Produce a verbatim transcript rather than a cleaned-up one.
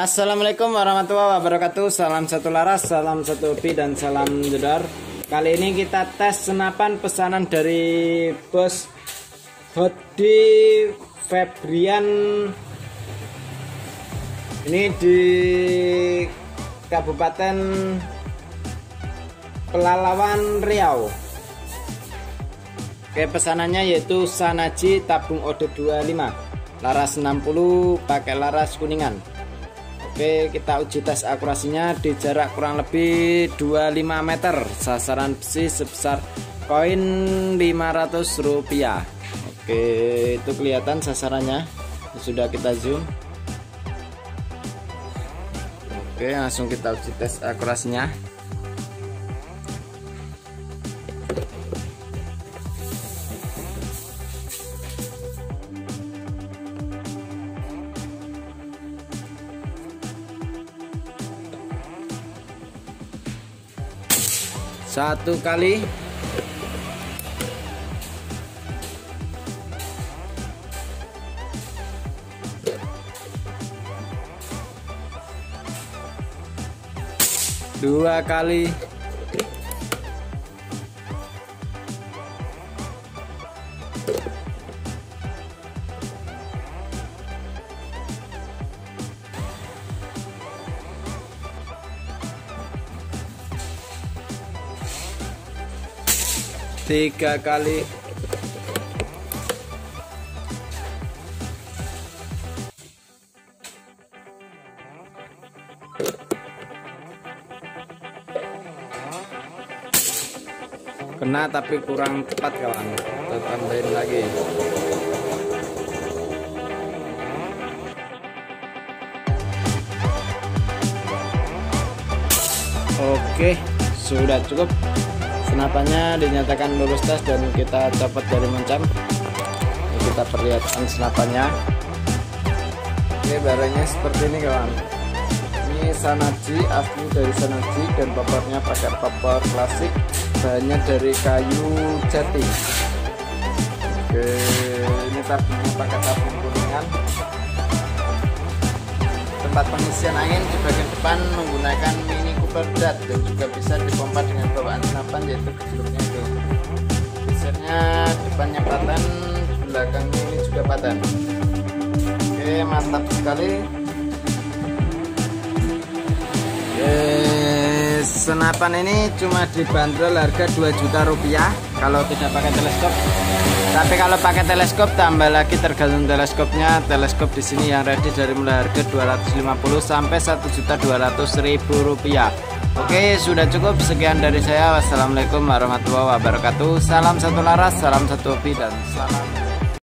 Assalamualaikum warahmatullahi wabarakatuh. Salam satu laras, salam satu hobi, dan salam jedar. Kali ini kita tes senapan pesanan dari Bos Hodi Febrian. Ini di Kabupaten Pelalawan Riau. Oke, pesanannya yaitu Sanaji tabung O D dua puluh lima, laras enam puluh, pakai laras kuningan. Oke, kita uji tes akurasinya di jarak kurang lebih dua puluh lima meter. Sasaran besi sebesar koin lima ratus rupiah. Oke, itu kelihatan sasarannya. Sudah kita zoom. Oke, langsung kita uji tes akurasinya. Satu kali, dua kali, tiga kali, kena tapi kurang tepat kawan. Kita tambahin lagi. Oke, sudah cukup. Senapannya dinyatakan lulus tes dan kita copot dari mencam. Ini kita perlihatkan senapannya. Oke, barangnya seperti ini kawan. Ini Sanaji, asli dari Sanaji, dan popornya pakai popor klasik. Bahannya dari kayu jati. Oke, ini tabungnya pakai tabung kuningan. Tempat pengisian angin di bagian depan menggunakan mini cooler dat, dan juga bisa dipompa dengan bawaan senapan, yaitu gejluknya itu. Desainnya depannya paten, belakangnya ini juga paten. Oke, mantap sekali. Oke, senapan ini cuma dibanderol harga dua juta rupiah kalau tidak pakai teleskop. Tapi kalau pakai teleskop tambah lagi tergantung teleskopnya. Teleskop di sini yang ready dari mulai harga dua ratus lima puluh sampai satu juta dua ratus ribu rupiah. Oke, sudah cukup. Sekian dari saya. Wassalamualaikum warahmatullahi wabarakatuh. Salam satu laras, salam satu hobi, dan salam